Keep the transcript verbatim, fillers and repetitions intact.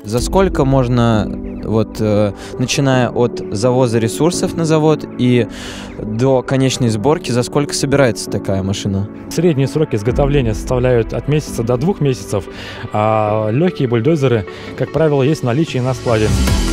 За сколько можно, вот, э, начиная от завоза ресурсов на завод и до конечной сборки, за сколько собирается такая машина? Средние сроки изготовления составляют от месяца до двух месяцев, а легкие бульдозеры, как правило, есть в наличии на складе.